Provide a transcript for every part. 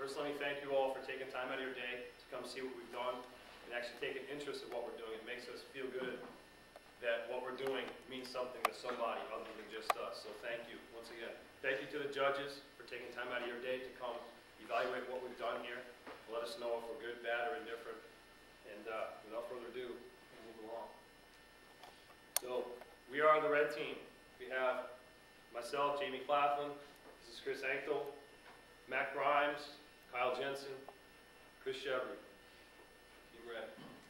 First, let me thank you all for taking time out of your day to come see what we've done and actually take an interest in what we're doing. It makes us feel good that what we're doing means something to somebody other than just us. So thank you once again. Thank you to the judges for taking time out of your day to come evaluate what we've done here. Let us know if we're good, bad, or indifferent. And without further ado, we'll move along. So we are the red team. We have myself, Jamie Claflin. This is Chris Anktel, Matt Grimes, Kyle Jensen, Chris Chevry. Team red.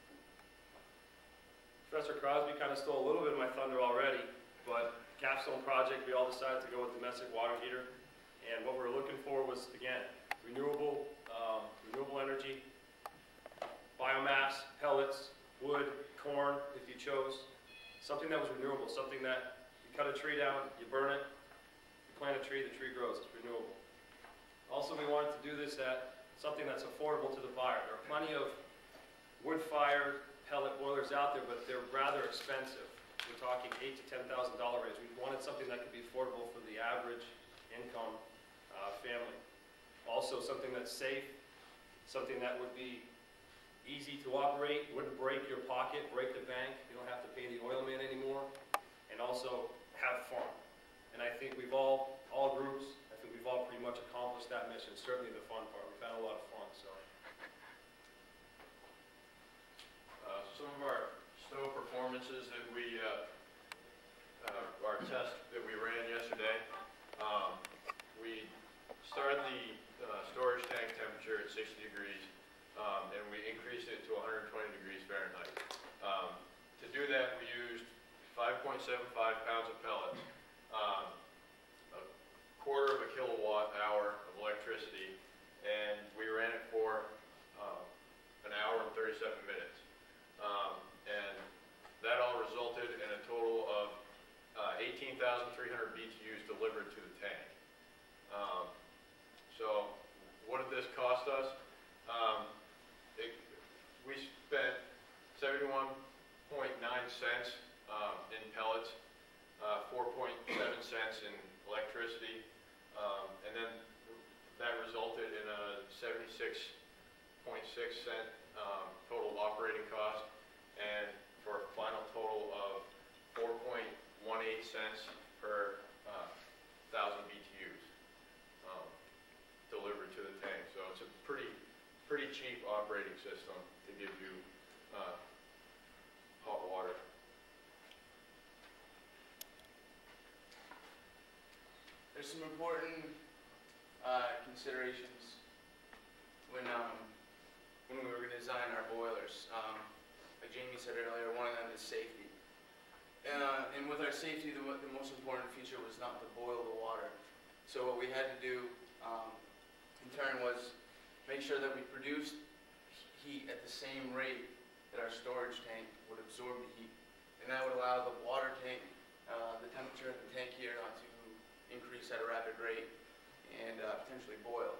Professor Crosby kind of stole a little bit of my thunder already, but capstone project, we all decided to go with domestic water heater. And what we were looking for was, again, renewable energy, biomass, pellets, wood, corn, if you chose. Something that was renewable, something that you cut a tree down, you burn it, you plant a tree, the tree grows, it's renewable. Also, we wanted to do this at something that's affordable to the buyer. There are plenty of wood-fired pellet boilers out there, but they're rather expensive. We're talking $8,000 to $10,000 range. We wanted something that could be affordable for the average income family. Also, something that's safe, something that would be easy to operate, wouldn't break your pocket, break the bank. You don't have to pay the oil man anymore, and also have fun. And I think we've all groups, I think we've all pretty much accomplished that mission. Certainly the fun part. We've had a lot of fun. So, some of our snow performances that we, our test that we ran yesterday, we started the storage tank temperature at 60 degrees, and we increased it to 120 degrees Fahrenheit. To do that, we used 5.75 pounds of pellets, a quarter of a kilowatt hour of electricity, and we ran it for an hour and 37 minutes. And that all resulted in a total of 18,300 BTUs delivered to the tank. So what did this cost us? We spent 71.9 cents in pellets, 4.7 cents in electricity, and then that resulted in a 76.6 cent total operating cost, and for a final total of 4.18 cents per 1,000 BTUs delivered to the tank. So it's a pretty cheap operating system to give you hot water. There's some important considerations when we were going to design our boilers. Like Jamie said earlier, one of them is safety. And with our safety, the most important feature was not to boil the water. So what we had to do in turn was make sure that we produced heat at the same rate that our storage tank would absorb the heat. And that would allow the water tank, the temperature in the tank here not to increase at a rapid rate and potentially boil.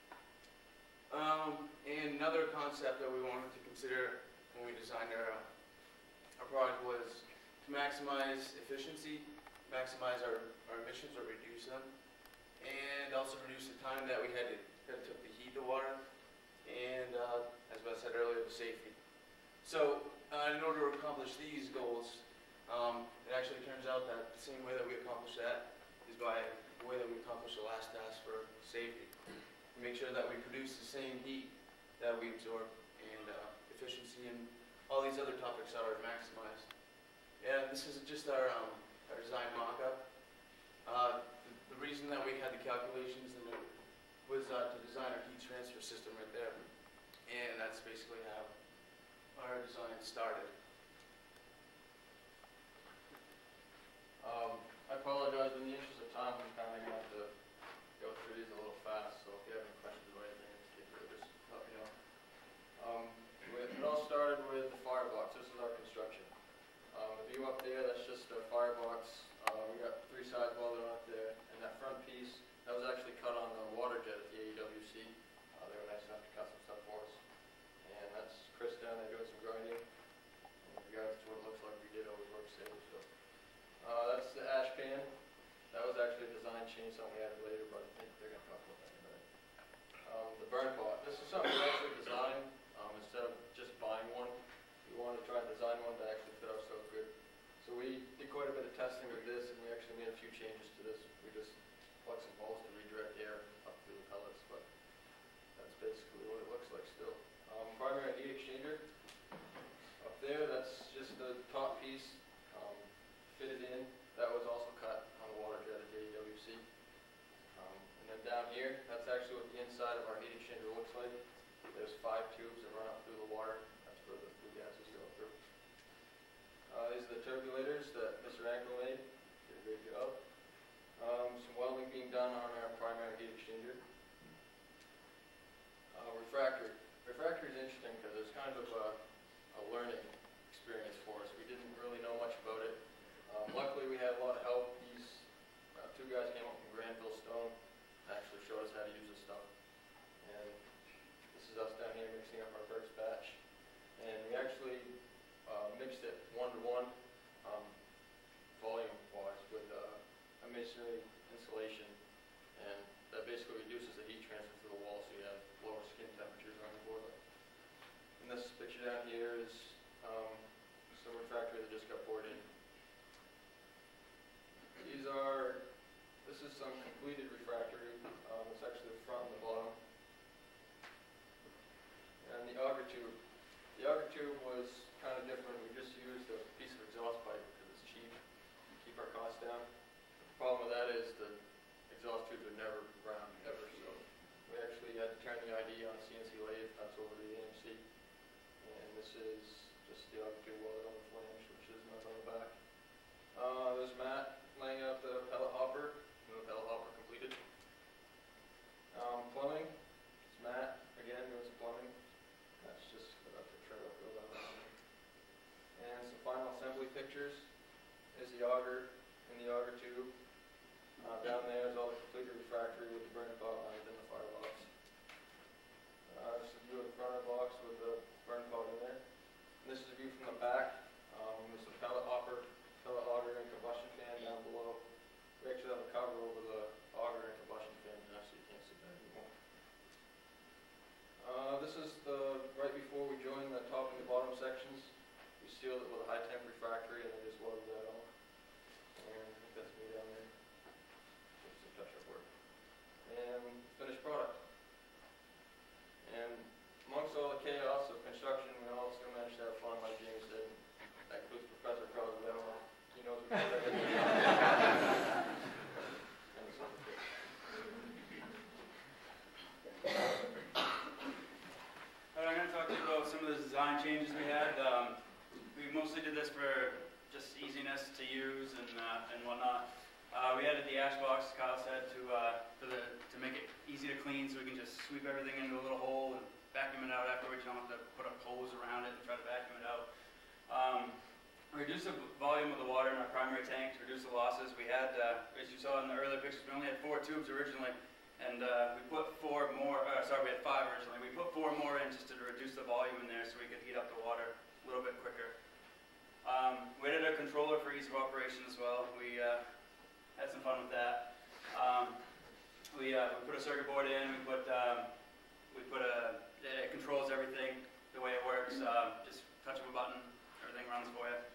And another concept that we wanted to consider when we designed our product was to maximize efficiency, maximize our emissions or reduce them, and also reduce the time that it took to heat the water, and as I said earlier, the safety. So in order to accomplish these goals, it actually turns out that the same way that we accomplish that is by the way that we accomplish the last task for safety. We make sure that we produce the same heat that we absorb, and efficiency and all these other topics are maximized. And this is just our design mock-up. The reason that we had the calculations was to design our heat transfer system right there. And that's basically how our design started. I apologize, in the interest of time, I'm kind of going to have to go through these a little fast, so if you have any questions or anything, just let me know. It all started with the firebox. This is our construction. The view up there, that's just a firebox. We got 3 sides welded on up there, and that front piece, that was actually cut on the water jet at the AEWC. They were nice enough to cut some stuff for us. And that's Chris down there doing some grinding. In regards to what it looks like we did over workstation. So that's the ash pan. That was actually a design change, something we added later, but I think they're going to talk about that in a minute. The burn wanted to try and design one that actually fit our stove good. So we did quite a bit of testing with this, and we actually made a few changes to this. We just plugged some holes to redirect air up through the pellets, but that's basically what it looks like still. Primary heat exchanger. Up there, that's just the top piece fitted in. That was also cut on the water jet at AWC. And then down here, that's actually what the inside of our heat exchanger looks like. There's 5 tubes that run up through the water. That's where the flue gases go through. These are the turbulators that Mr. Ankle made. Did a great job. Some welding being done on our primary heat exchanger. Refractory. Refractory is interesting because it's kind of a learning experience for us. We didn't really know much about it. Luckily, we had a lot of help. These 2 guys came up from Granville Stone, actually showed us how to use this stuff. And this is us down here mixing up our first batch. And we actually mixed it 1-to-1, volume-wise, with a masonry insulation. And that basically reduces the heat transfer to the wall, so you have lower skin temperatures on the boiler. And this picture down here is some refractory that just got poured in. This is some completed refractory. It's actually the front and the bottom. And the auger tube. The auger tube was kind of different. We just used a piece of exhaust pipe because it's cheap to keep our costs down. The problem with that is the exhaust tubes are never round, ever. So we actually had to turn the ID on a CNC lathe. That's over the AMC. And this is just the auger tube welded on the flange, which is not on the back. There's Matt laying out the pellet hopper. The pellet hopper completed. Plumbing. It's Matt again doing some plumbing. That's just a picture of it. And some final assembly pictures. Is the auger and the auger tube. Down there is all the completed refractory with the burner pot lines and the firebox. This is a view of the front of the box with the burner pot in there. And this is a view from the back. There's the pellet hopper, pellet auger and combustion fan down below. We actually have a cover over the auger and combustion fan now, so you can't see that anymore. This is the right before we join the top and the bottom sections. We sealed it with a high temp refractory and then just welded that on. And I think that's me down there. Just some touch-up work. And finished product. And amongst all the chaos of construction, we all still managed to have fun, like James said. That includes Professor Crosby. I don't know. He knows what that is. I'm going to talk to you about some of the design changes we had. We mostly did this for just easiness to use and whatnot. We added the ash box, Kyle said, to make it easy to clean, so we can just sweep everything into a little hole and vacuum it out afterwards. You don't have to put a hose around it and try to vacuum it out. Reduce the volume of the water in our primary tank to reduce the losses. We had, as you saw in the earlier pictures, we only had 4 tubes originally, and we put 4 more, we had 5 originally. We put 4 more in just to reduce the volume in there so we could heat up the water a little bit quicker. We added a controller for ease of operation as well. We had some fun with that. We put a circuit board in, it controls everything the way it works. Just touch of a button, everything runs for you.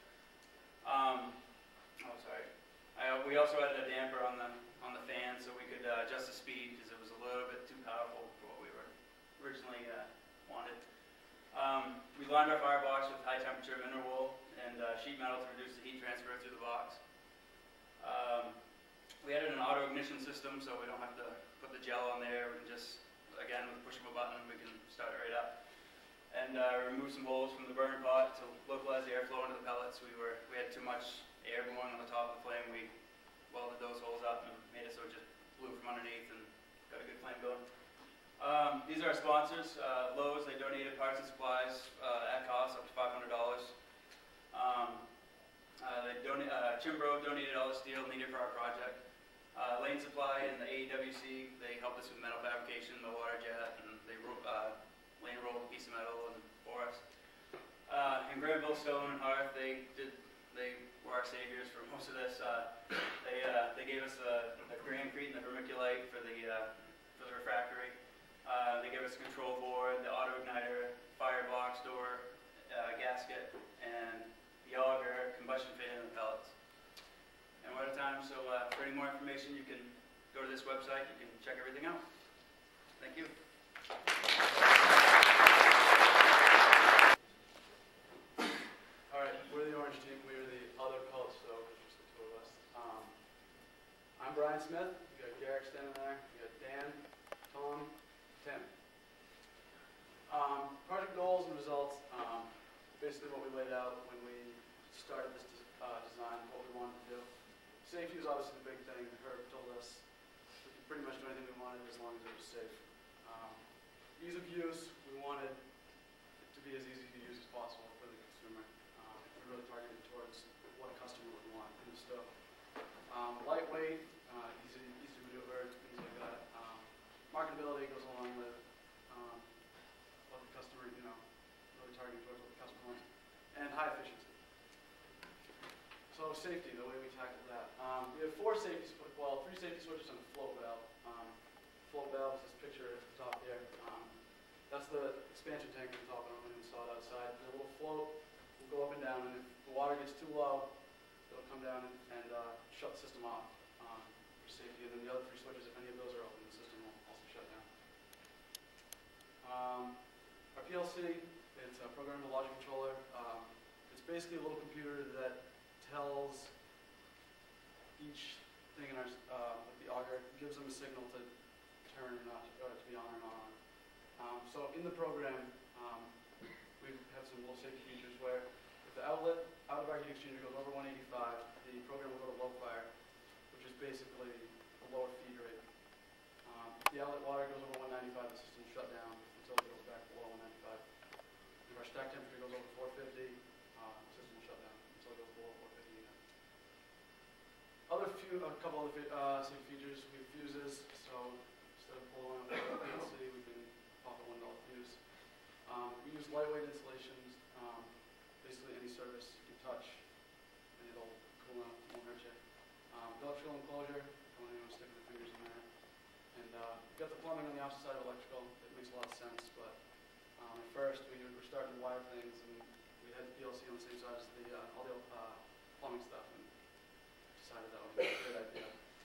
We also added a damper on the fan so we could adjust the speed because it was a little bit too powerful for what we were originally wanted. We lined our firebox with high temperature mineral wool and sheet metal to reduce the heat transfer through the box. We added an auto ignition system so we don't have to put the gel on there. We can just, again, with the push of a button, we can start it right up. And remove some holes from the burner pot to localize the airflow into the pellets. We had too much air going on the top of the flame. We welded those holes up and made it so it just blew from underneath and got a good flame going. These are our sponsors. Lowe's, they donated parts and supplies at cost up to $500. Chimbro donated all the steel needed for our project. Lane Supply and the AEWC, they helped us with metal fabrication, the water jet, and they Lane rolled a piece of metal for us. And Granville Stone and Hearth, they were our saviors for most of this. They gave us the Gramcrete and the vermiculite for the refractory. They gave us a control board, the auto igniter, firebox door, gasket, combustion fan and the pellets. And we're out of time, so for any more information, you can go to this website, you can check everything out. Thank you. All right, we're the orange team. We are the other pellet stove, which is the two of us. I'm Brian Smith. We got Garrick standing there. We got Dan, Tom, Tim. Project goals and results. Basically what we laid out when we started this design, what we wanted to do. Safety was obviously the big thing. Herb told us we could pretty much do anything we wanted as long as it was safe. Ease of use, we wanted it to be as easy to use as possible for the consumer. We're really targeted towards what a customer would want in the stove. Lightweight, easy to maneuver, things like that. Marketability goes along with what the customer, really targeting towards what the customer wants. And high efficiency. So safety, the way we tackled that. We have three safety switches and a float valve. Float valve is this picture at the top here. That's the expansion tank at the top. I don't know if anyone saw it outside. The little float will go up and down, and if the water gets too low, it'll come down and shut the system off for safety. And then the other three switches, if any of those are open, the system will also shut down. Our PLC, it's a programmable logic controller. It's basically a little computer that tells each thing in our, like the auger, gives them a signal to turn or not, or to be on or not on. So in the program, we have some little safety features where if the outlet out of our heat exchanger goes over 185, the program will go to low fire, which is basically a lower feed rate. If the outlet water goes over 195, the system will shut down until it goes back below 195. If our stack temperature goes over 450, the system will shut down until it goes below 450 again. A couple other safety features, we have fuses, so instead of pulling out the PLC, we can pop a $1 fuse. We use lightweight installations, basically any surface you can touch, and it'll cool out, won't hurt you. Electrical enclosure, don't want anyone sticking their fingers in there. And we've got the plumbing on the opposite side of electrical. It makes a lot of sense, but at first we were starting to wire things, and we had the PLC on the same side as all the plumbing stuff, and decided that would be a good idea.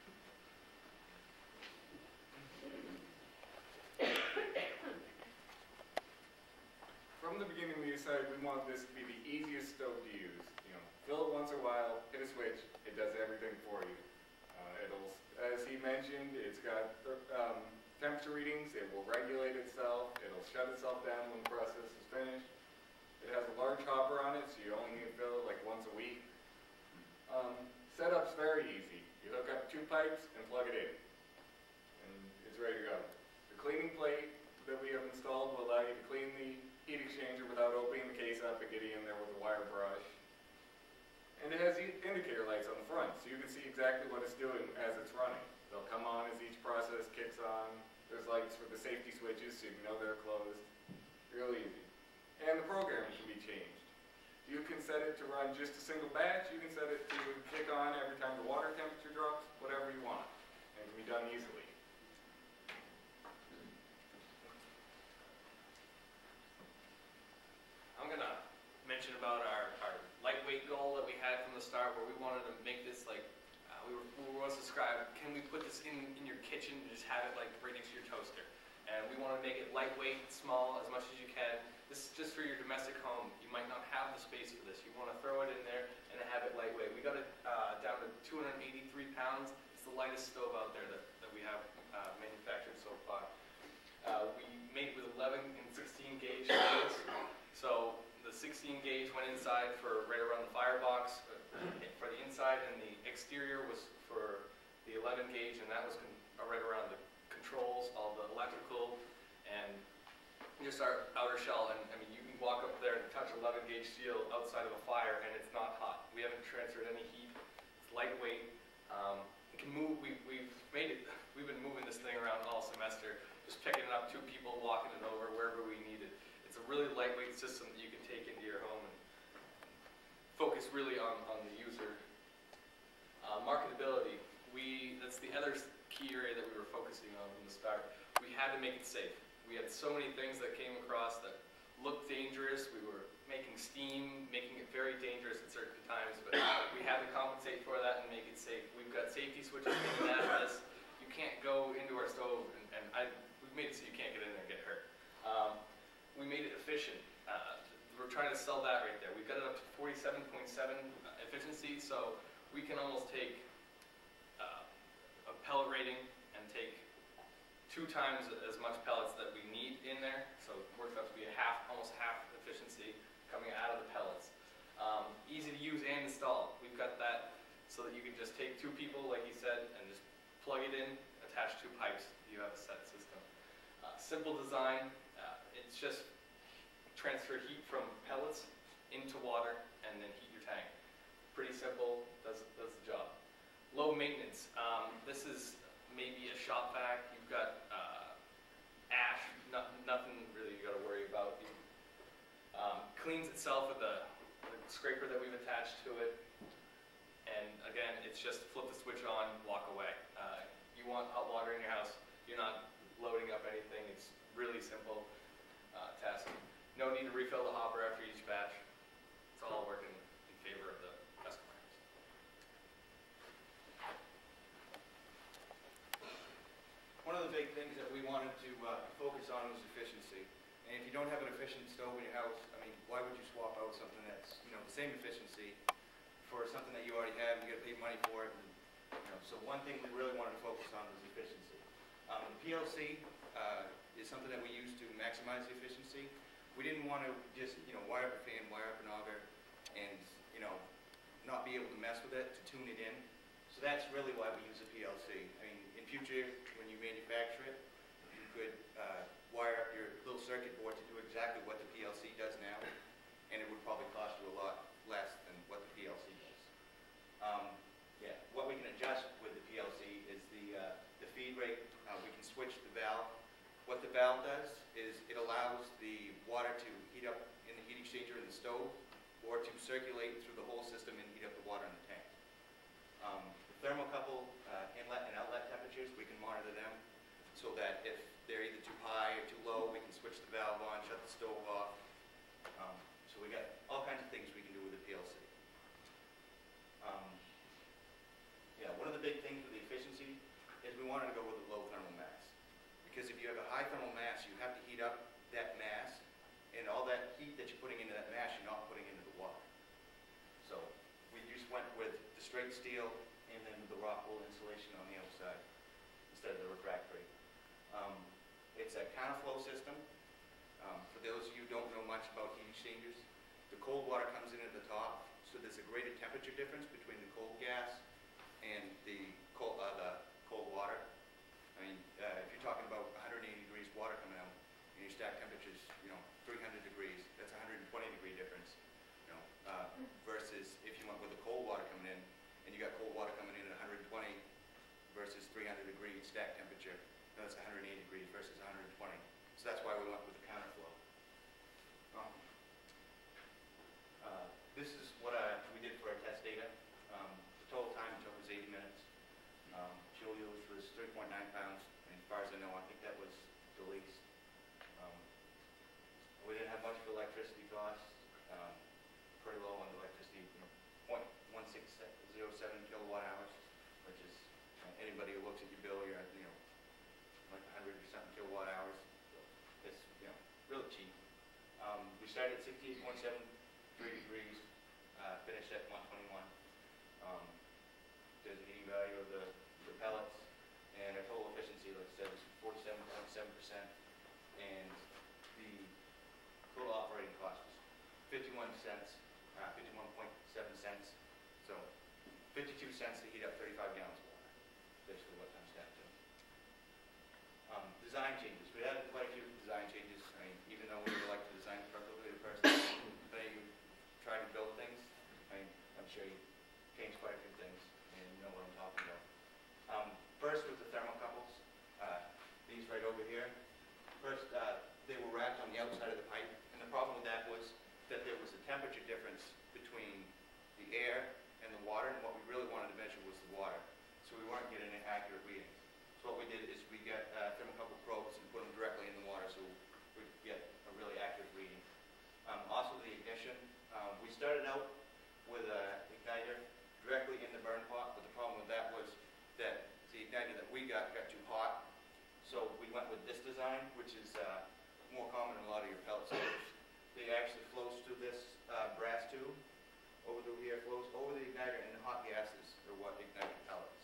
From the beginning, we decided we wanted this to be the easiest stove to use. Fill it once in a while, hit a switch, it does everything for you. As he mentioned, it's got temperature readings, it will regulate itself, it'll shut itself down when the process is finished. It has a large hopper on it, so you only need to fill it like once a week. Setup's very easy. You hook up 2 pipes and plug it in, and it's ready to go. The cleaning plate that we have installed will allow you to clean the heat exchanger without opening the case up and getting in there with a wire brush. And it has indicator lights on the front, so you can see exactly what it's doing as it's running. They'll come on as each process kicks on. There's lights for the safety switches, so you know they're closed. Real easy. And the program can be changed. You can set it to run just a single batch. You can set it to kick on every time the water temperature drops, whatever you want. And it can be done easily. I'm going to mention about our lightweight goal that we had from the start, where we wanted to make this like, we were once described, can we put this in your kitchen and just have it like right next to your toaster? And we want to make it lightweight, small, as much as you can. This is just for your domestic home. You might not have the space for this. You want to throw it in there and have it lightweight. We got it down to 283 pounds. It's the lightest stove out there that we have manufactured so far. We made it with 11 and 16 gauge blades. So the 16 gauge went inside for right around the firebox for the inside, and the exterior was for the 11 gauge, and that was right around the controls, all the electrical, and just our outer shell. And I mean, you can walk up there and touch 11 gauge steel outside of a fire, and it's not hot. We haven't transferred any heat. It's lightweight. It can move. We've made it. We've been moving this thing around all semester, just picking it up, 2 people walking it over wherever we need it. It's a really lightweight system that you can take into your home and focus really on the user. Marketability. That's the other key area that we were focusing on from the start. We had to make it safe. We had so many things that came across that looked dangerous. We were making steam, making it very dangerous at certain times, but compensate for that and make it safe. We've got safety switches in this. You can't go into our stove, we've made it so you can't get in there and get hurt. We made it efficient. We're trying to sell that right there. We've got it up to 47.7 efficiency, so we can almost take a pellet rating and take 2 times as much pellets that we need in there. So it works out to be almost half efficiency coming out of the pellets. Easy to use and install. We've got that so that you can just take 2 people, like he said, and just plug it in, attach 2 pipes. You have a set system. Simple design. It's just transfer heat from pellets into water and then heat your tank. Pretty simple, does the job. Low maintenance. This is maybe a shop vac. You've got ash, nothing really you got to worry about. Cleans itself with the scraper that we've attached to it. And again, it's just flip the switch on, walk away. You want hot water in your house, you're not loading up anything. It's really simple task. No need to refill the hopper after each batch. It's all working in favor of the customer. One of the big things that we wanted to focus on was efficiency. And if you don't have an efficient stove in your house, I mean, why would you swap out something that's, you know, the same efficiency for something that you already have? You got to pay money for it. And, you know, so one thing we really wanted to focus on was efficiency. The PLC is something that we use to maximize the efficiency. We didn't want to just, you know, wire up a fan, wire up an auger, and, you know, not be able to mess with it, to tune it in. So that's really why we use a PLC. I mean, in future, when you manufacture it, you could wire up your little circuit board to do exactly what the PLC does now, and it would probably cost you a lot less than what the PLC does. Yeah, what we can adjust with the PLC is the feed rate. We can switch the valve. What the valve does is it allows the water to heat up in the heat exchanger in the stove, or to circulate through the whole system and heat up the water in the tank. The thermocouple inlet and outlet temperatures, we can monitor them so that if they're either too high or too low, we can switch the valve on, shut the stove off. So we got all kinds of things we can do with the PLC. Yeah, one of the big things with the efficiency is we wanted to go with a low thermal mass. Because if you have a high thermal mass, you have to heat up that mass, and all that heat that you're putting into that mass, you're not putting into the water. So we just went with the straight steel and then the rock wool insulation on the outside instead of the refractory. It's a counterflow system. For those of you who don't know much about heat exchangers, the cold water comes in at the top, so there's a greater temperature difference between the cold gas and the cold water. I mean, if you're talking about 180 degrees water coming out, and your stack temperature's, you know, 300 degrees, that's a 120 degree difference, you know, versus if you went with the cold water coming in, and you got cold water coming in at 120 versus 300 degree stack temperature, that's 180 degrees versus 120. So that's why we went with the counterflow. This is what we did for our test data. The total time it took was 80 minutes. Fuel use was 3.9 pounds, and as far as I know, I think that was the least. We didn't have much of electricity costs, pretty low on the electricity, you know, 0.1607 kilowatt hours, which is, anybody who looks at your bill, you're at, you know, like 100 or something kilowatt hours. So it's, you know, really cheap. We started at 68.73 degrees, finished at 121. There's the heating value of the pellets, and our total efficiency, like I said, was 47.7%, and the total operating cost was 51 cents, 51.7 cents, so 52 cents to heat up 35 gallons of water, basically what it comes down to. Design changes. We had quite a few design changes. I mean, even though we would like to design it perfectly to person, but you try to build things, I'm sure you change quite a few things, and you know what I'm talking about. First with the thermocouples, these right over here. First, they were wrapped on the outside of the pipe, and the problem with that was that there was a temperature difference between the air and the water, and what we really wanted to measure was the water. So we weren't getting an accurate reading. So what we did is we got thermocouple probes and put them directly in the water so we could get a really accurate reading. Also the ignition, we started out with an igniter directly in the igniter that we got too hot. So we went with this design, which is more common in a lot of your pellet stoves. It actually flows through this brass tube flows over the igniter, and the hot gases are what ignite the pellets.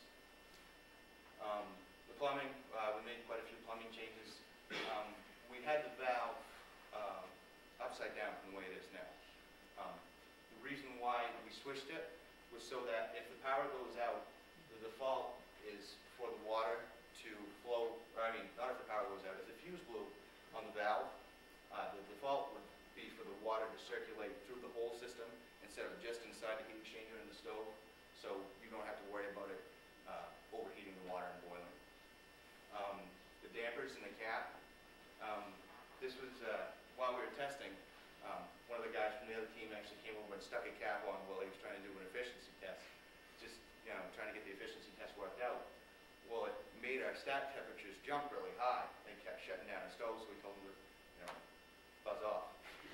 The plumbing, we made quite a few plumbing changes. We had the valve upside down from the way it is now. The reason why we switched it was so that if the power goes out, the default is for the water to flow, not if the power goes out, if the fuse blew on the valve, the default would be for the water to circulate through the whole system instead of just inside the heat exchanger in the stove, so you don't have to worry about it overheating the water and boiling. The dampers and the cap, this was, while we were testing, one of the guys from the other team actually came over and stuck a cap on while he was trying to do an efficiency test, just, trying to get the efficiency test worked out. Well, it made our stack temperatures jump really high and kept shutting down the stove, so we told him to, buzz off.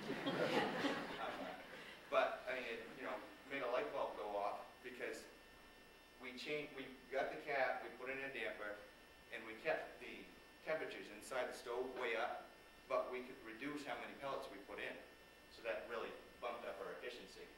But, it, made a light bulb go off because we got the cap, we put in a damper, and we kept the temperatures inside the stove way up, but we could reduce how many pellets we put in. So that really bumped up our efficiency.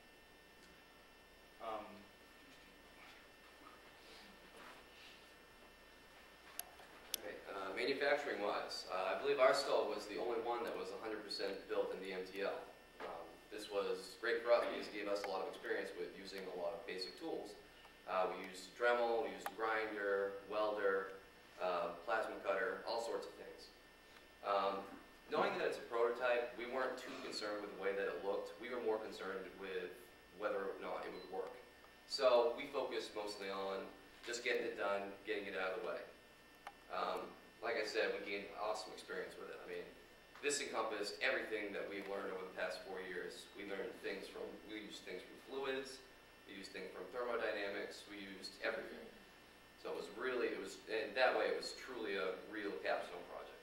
Manufacturing-wise, I believe our stove was the only one that was 100% built in the MTL. This was great for us because it gave us a lot of experience with using a lot of basic tools. We used Dremel, we used a grinder, welder, plasma cutter, all sorts of things. Knowing that it's a prototype, we weren't too concerned with the way that it looked. We were more concerned with whether or not it would work. So we focused mostly on just getting it done, getting it out of the way. Like I said, we gained awesome experience with it. This encompassed everything that we've learned over the past 4 years. We used things from fluids, we used things from thermodynamics, we used everything. So it was and that way it was truly a real capstone project.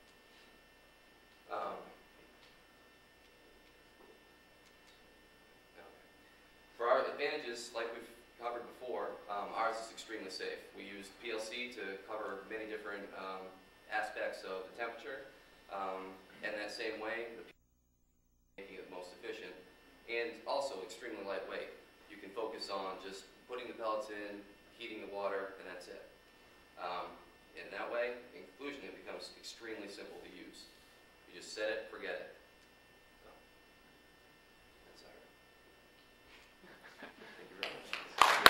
For our advantages, like we've covered before, ours is extremely safe. We used PLC to cover many different aspects of the temperature. And that same way, making it most efficient, and also extremely lightweight. You can focus on just putting the pellets in, heating the water, and that's it. And that way, in conclusion, it becomes extremely simple to use. You just set it, forget it. So, that's all right. Thank you very much.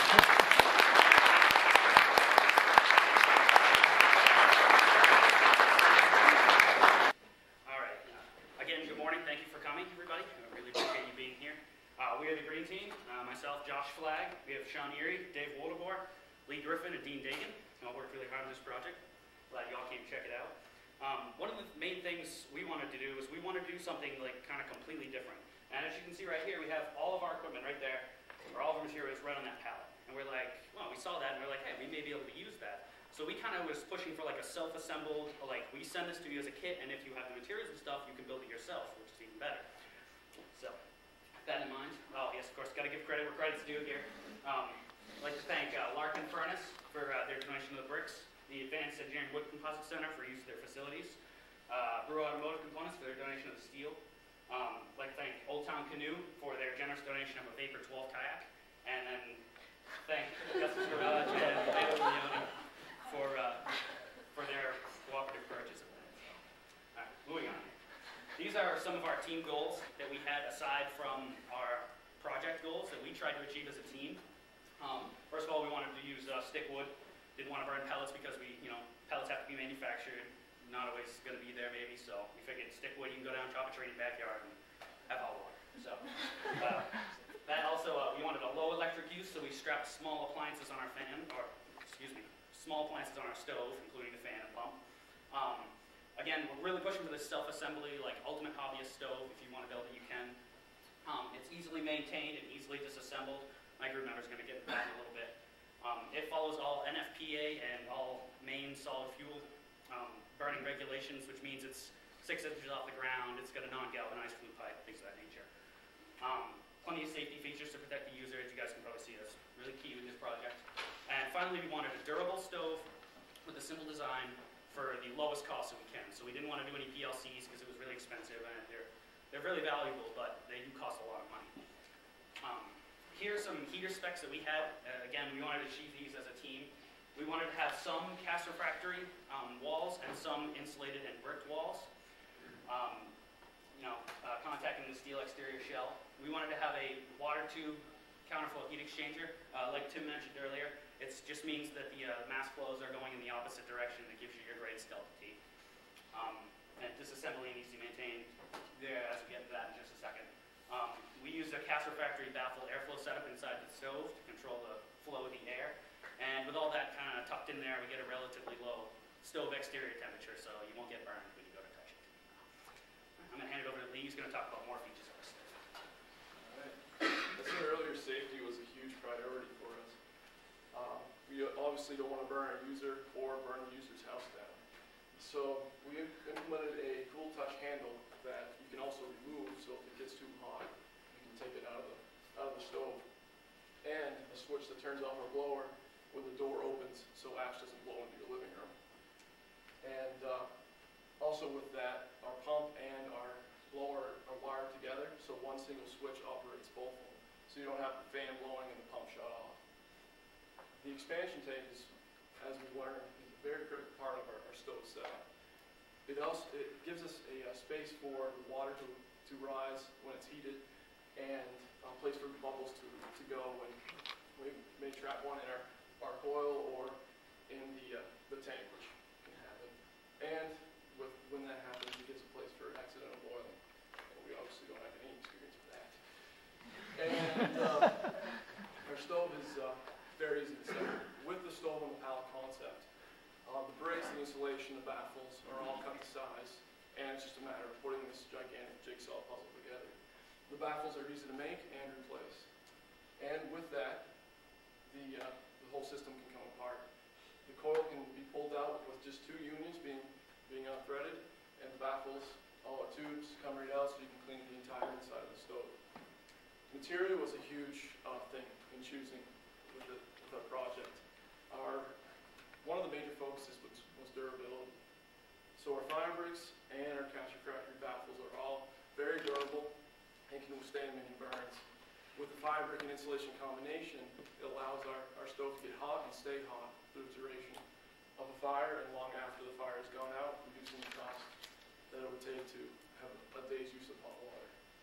We are the Green Team, myself, Josh Flagg, we have Sean Erie, Dave Waldebor, Lee Griffin, and Dean Dagan. They all worked really hard on this project. Glad y'all came to check it out. One of the main things we wanted to do is we wanted to do something kind of completely different. And as you can see right here, we have all of our equipment right there, or all of our materials right on that pallet. And we're like, well, we saw that and we're like, hey, we may be able to use that. So we kind of was pushing for a self-assembled, we send this to you as a kit, and if you have the materials and stuff, you can build it yourself, which is even better. So, that in mind, yes, of course, got to give credit where credit's due here. I'd like to thank Larkin Furnace for their donation of the bricks, the Advanced Engineering Wood Composite Center for use of their facilities, Brew Automotive Components for their donation of the steel. I'd like to thank Old Town Canoe for their generous donation of a Vapor 12 kayak, and then thank Justice Garage and Leo Leone for their cooperative purchase of that. All right, moving on. These are some of our team goals that we had aside from our project goals that we tried to achieve as a team. First of all, we wanted to use stick wood. Didn't want to burn pellets because pellets have to be manufactured. Not always going to be there maybe, so we figured stick wood, you can go down, chop a tree in the backyard and have hot water. So that also, we wanted a low electric use, so we strapped small appliances on our small appliances on our stove, including the fan and pump. Again, we're really pushing for this self-assembly, ultimate hobbyist stove. If you want to build it, you can. It's easily maintained and easily disassembled. My group member is going to get into that in a little bit. It follows all NFPA and all main solid fuel burning regulations, which means it's 6 inches off the ground. It's got a non-galvanized flue pipe, things of that nature. Plenty of safety features to protect the user, as you guys can probably see. That's really key with this project. And finally, we wanted a durable stove, simple design for the lowest cost that we can. So we didn't want to do any PLCs because it was really expensive, and they're really valuable, but they do cost a lot of money. Here are some heater specs that we had. Again, we wanted to achieve these as a team. We wanted to have some cast refractory walls and some insulated and bricked walls. Contacting the steel exterior shell. We wanted to have a water tube counterflow heat exchanger. Like Tim mentioned earlier, it just means that the mass flows are going in the opposite direction. That gives you your greatest delta T. And disassembly needs to be maintained there as we get to that in just a second. We used a cast refractory baffled airflow setup inside the stove to control the flow of the air. And with all that kind of tucked in there, we get a relatively low stove exterior temperature, so you won't get burned when you go to touch it. I'm going to hand it over to Lee, who's going to talk about more features of the stove. As I said earlier, safety was a huge priority for us. We obviously don't want to burn our user or burn the user's house down. So we implemented a cool touch handle that you can also remove, so if it gets too hot, you can take it out of the stove. And a switch that turns off our blower when the door opens, so ash doesn't blow into your living room. And also with that, our pump and our blower are wired together, so one single switch operates both of them. So you don't have the fan blowing and the pump shut off. The expansion tank is, as we learned, is a very critical part of our stove setup. It gives us a space for the water to rise when it's heated, and a place for bubbles to go. And we may trap one in our coil or in the tank, which can happen. And when that happens, it gives a place for accidental boiling. And we obviously don't have any experience with that. And our stove is very easy to set up. With the stove and the pallet concept, the bricks, the insulation, the baffles are all cut to size, and it's just a matter of putting this gigantic jigsaw puzzle together. The baffles are easy to make and replace. And with that, the whole system can come apart. The coil can be pulled out with just two unions being unthreaded, and the baffles, all our tubes, come right out so you can clean the entire inside of the stove. Material was a huge thing in choosing with our project. One of the major focuses was durability. So our fire bricks and our cast refractory baffles are all very durable and can withstand many burns. With the fire brick and insulation combination, it allows our stove to get hot and stay hot through the duration of a fire and long after the fire has gone out, reducing the cost that it would take to have a day's use of hot water.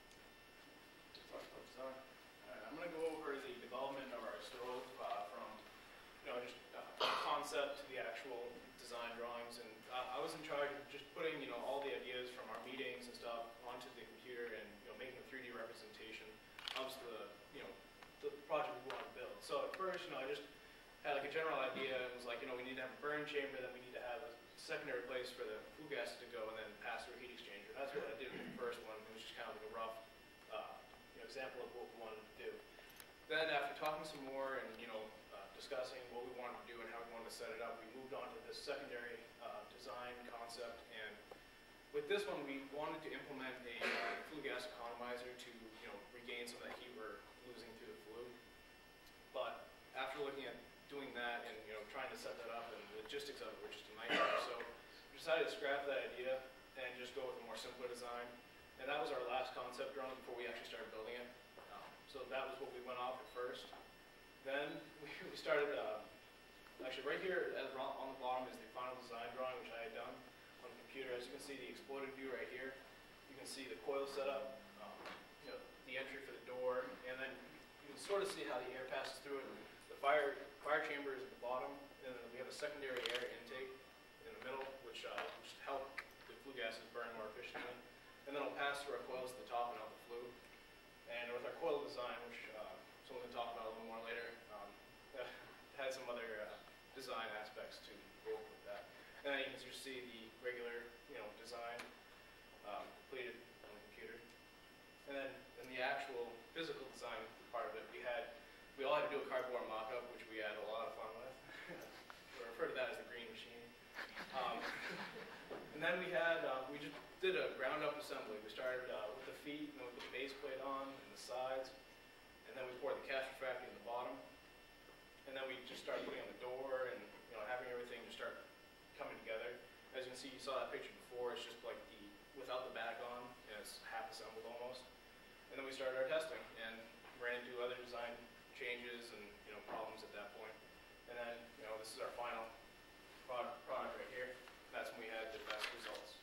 Talk about design. I'm going to go over the development of our stove from just concept to the actual design drawings, and I was in charge of just putting all the ideas from our meetings and stuff onto the computer and making a 3D representation of the project we want to build. So at first, I just had like a general idea. It was like we need to have a burn chamber, then we need to have a secondary place for the flue gases to go, and then pass through a heat exchanger. That's what I did with the first one. It was just kind of like a rough example of what we wanted to do. Then after talking some more and discussing what we wanted to do and how we wanted to set it up, we moved on to this secondary design concept. And with this one, we wanted to implement a flue gas economizer to regain some of that heat we're losing through the flue. But after looking at doing that and trying to set that up, and the logistics of it were just a nightmare, so we decided to scrap that idea and just go with a more simpler design. And that was our last concept drawing before we actually started building it. So that was what we went off at first. Then we started, actually right here on the bottom is the final design drawing, which I had done on the computer. As you can see, the exploded view right here. You can see the coil setup, the entry for the door, and then you can sort of see how the air passes through it. The fire chamber is at the bottom, and then we have a secondary air intake in the middle, which help the flue gases burn more efficiently. And then it'll pass through our coils at the top and out the flue. And with our coil design, which someone can talk about a little more later, had some other design aspects to go with that. And then you can just see the regular, design completed on the computer. And then in the actual physical design part of it, we all had to do a cardboard mock-up, which we had a lot of fun with. We refer to that as the green machine. And then we just did a ground-up assembly. We started with the feet, and then we put the base plate on and the sides, and then we poured the cast refractory in the bottom. And then we just started putting on the door and having everything just start see, you saw that picture before, it's just like without the back on, and it's half assembled almost. And then we started our testing and ran into other design changes and, problems at that point. And then, this is our final product right here. That's when we had the best results.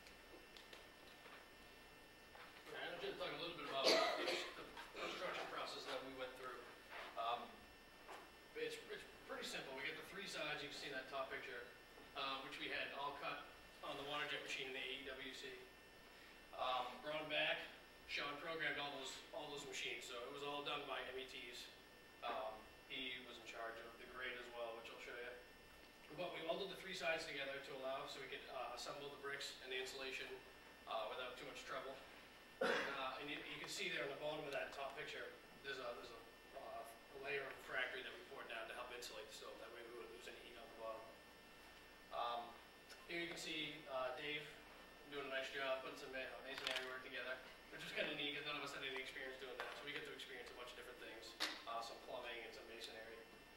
I'm going to talk a little bit about the construction process that we went through. It's pretty simple. We get the three sides. You can see in that top picture, which we had all cut on the water jet machine in the AEWC. Brought them back. Sean programmed all those machines, so it was all done by METs. He was in charge of the grade as well, which I'll show you. But we welded the three sides together to allow so we could assemble the bricks and the insulation without too much trouble. And you can see there on the bottom of that top picture, there's a layer of refractory that we poured down to help insulate the stove. That way we wouldn't lose any heat on the bottom. Here you can see Dave doing a nice job putting some masonry work together, which was kind of neat because none of us had any experience doing that. So we get to experience a bunch of different things, some plumbing and some masonry.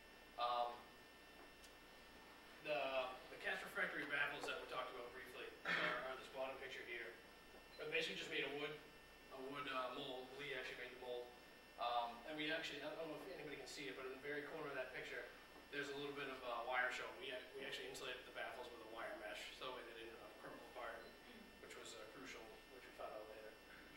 The cast refractory baffles that we talked about briefly are this bottom picture here. We basically just made a wood mold. Lee actually made the mold. And we actually, I don't know if anybody can see it, but in the very corner of that picture, there's a little bit of wire show. We actually insulated the baffles with a wire mesh, so that they didn't crumble apart, which was crucial, which we found out later.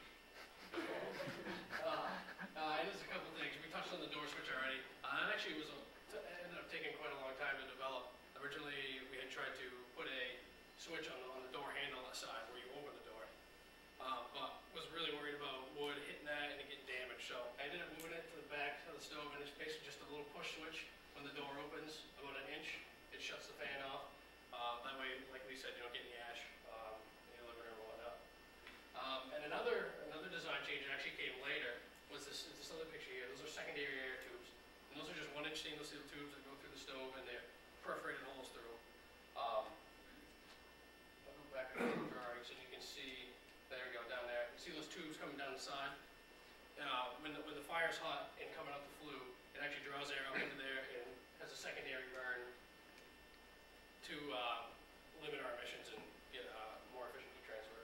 And there's a couple things. We touched on the door switch already. It actually ended up taking quite a long time to develop. Originally, we had tried to put a switch on the door handle side where you open the door, but was really worried about wood hitting that and it getting damaged. So I ended up moving it to the back of the stove, and it's basically just a little push switch. When the door opens about an inch, it shuts the fan off. That way, like we said, you don't get any ash in your living room and whatnot. And another design change that actually came later was this other picture here. Those are secondary air tubes. And those are just 1-inch stainless steel tubes that go through the stove, and they're perforated holes through. I'll go back to the drawings, and you can see, there we go, down there. You can see those tubes coming down the side. When the fire's hot and coming out the flue, it actually draws air up into there and has a secondary burn to limit our emissions and get more efficient heat transfer.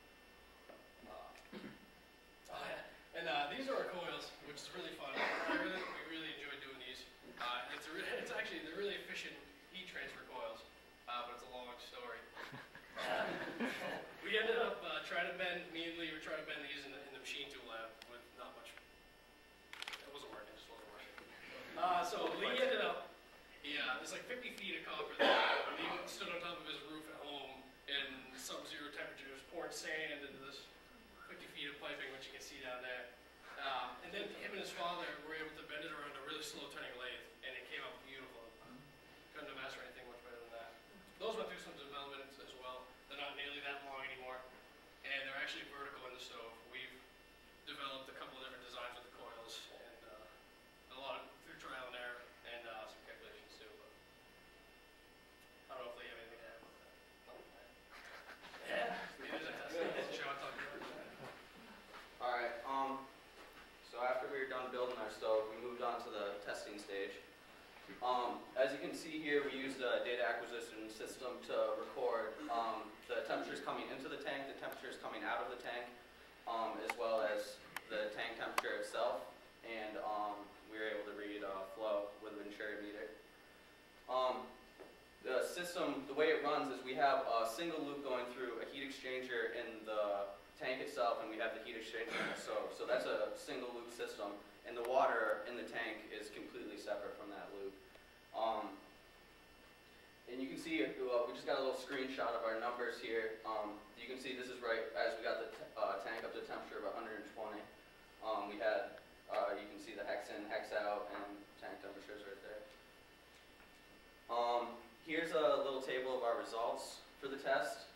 And these are our coils, which is really fun. We really enjoy doing these. They're really efficient heat transfer coils, but it's a long story. We ended up me and Lee were trying to bend these in the machine tool lab with not much. It wasn't working, it just wasn't working. So Lee ended up, there's like 50 feet of copper there. He stood on top of his roof at home in sub-zero temperatures, pouring sand into this 50 feet of piping, which you can see down there. And then him and his father were able to bend it around a really slow turning lathe, and it came out beautiful. Couldn't have asked for anything much better than that. Those went through some development as well. They're not nearly that long anymore, and they're actually vertical in the stove. We've developed a couple of different designs with the coils, and a lot of through trial and error, and some calculations too. But I don't know if they have anything to add about that. No? Yeah, there's a test. Show I talked about. Alright, so after we were done building our stove, we moved on to the testing stage. As you can see here, we used a data acquisition system to record the temperatures coming into the tank, the temperatures coming out of the tank, as well as the tank temperature itself, and we were able to read flow with a Venturi meter. The system, the way it runs is we have a single loop going through a heat exchanger in the tank itself, and we have the heat exchanger in the stove. So that's a single loop system, and the water in the tank is completely separate from that loop. And you can see, we just got a little screenshot of our numbers here. You can see this is right as we got the tank up to a temperature of 120. We had, you can see the hex in, hex out, and tank temperatures right there. Here's a little table of our results for the test.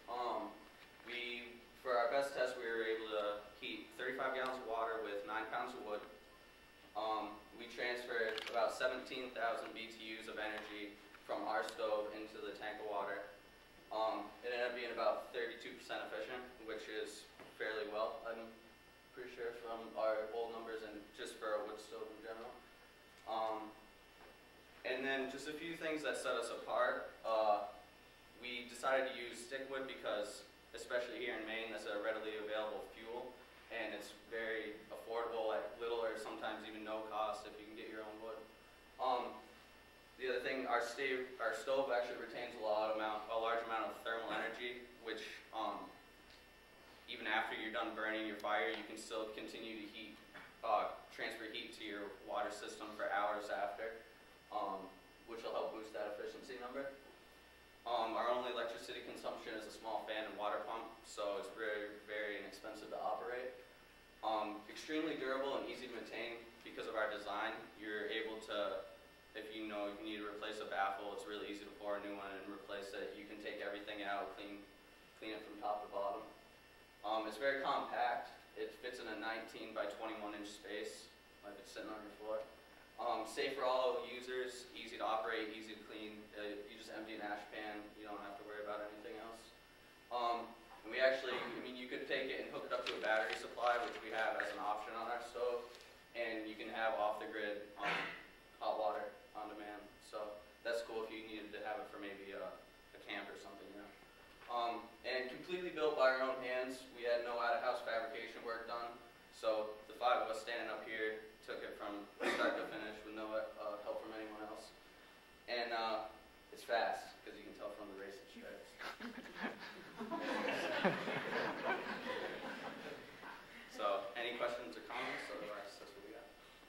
For our best test, we were able to heat 35 gallons of water with 9 pounds of wood. We transferred about 17,000 BTUs of energy from our stove into the tank of water. It ended up being about 32% efficient, which is fairly well, I'm pretty sure, from our old numbers and just for a wood stove in general. And then just a few things that set us apart. We we decided to use stickwood because, especially here in Maine, that's a readily available fuel, and it's very affordable at little or sometimes even no cost if you can get your own wood. The other thing, our stove actually retains a large amount of thermal energy, which even after you're done burning your fire, you can still continue to heat, transfer heat to your water system for hours after, which will help boost that efficiency number. Our only electricity consumption is a small fan and water pump, so it's very, very inexpensive to operate. Extremely durable and easy to maintain because of our design. You're able to, if you need to replace a baffle, it's really easy to pour a new one and replace it. You can take everything out, clean it from top to bottom. It's very compact. It fits in a 19 by 21 inch space, like it's sitting on your floor. Safe for all users, easy to operate, easy to clean. You just empty an ash pan, you don't have to worry about anything else. And we actually, you could take it and hook it up to a battery supply, which we have as an option on our stove, and you can have off-the-grid hot water on demand. So that's cool if you needed to have it for maybe a camp or something, you know. And completely built by our own hands. We had no out-of-house fabrication work done. So the 5 of us standing up here took it from start to finish with no help from anyone else. And it's fast, because you can tell from the racing stripes. So, any questions or comments? Otherwise, that's what we got.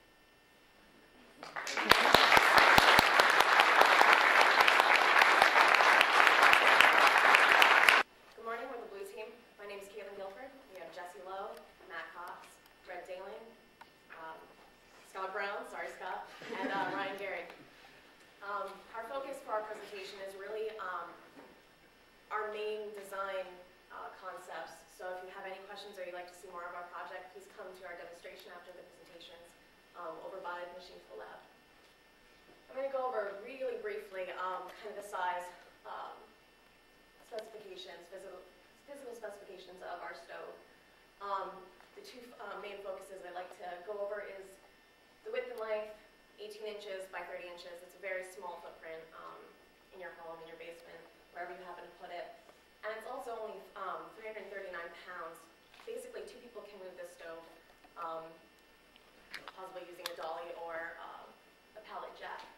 Good morning, we're the Blue Team. My name is Caitlin Guilford. We have Jesse Lowe, Matt Cox, Brett Daling, Scott Brown, sorry Scott, and Ryan Gehrig. Our focus for our presentation is really our main design concepts. So if you have any questions or you'd like to see more of our project, please come to our demonstration after the presentations over by the Machine Tool Lab. I'm going to go over really briefly kind of the size specifications, physical specifications of our stove. The two main focuses I'd like to go over is the width and length, 18 inches by 30 inches. It's a very small footprint in your home, in your basement, wherever you happen to put it. And it's also only 339 pounds. Basically, 2 people can move this stove, possibly using a dolly or a pallet jack.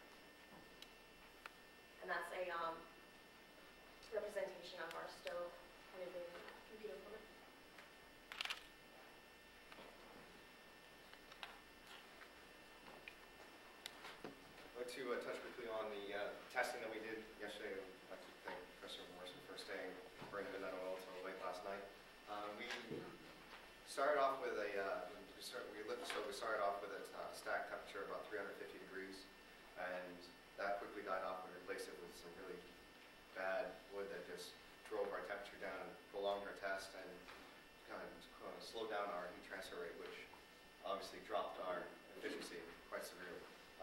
And that's a representation of our stove kind of in computer format. I'd like to touch quickly on the testing that we did yesterday. I'd like to thank Professor Morrison for staying burning midnight oil until late last night. We started off with we started off with a stack temperature of about 350 degrees, and that quickly died off. We replaced it with some really bad wood that just drove our temperature down and prolonged our test and kind of slowed down our heat transfer rate, which obviously dropped our efficiency quite severely.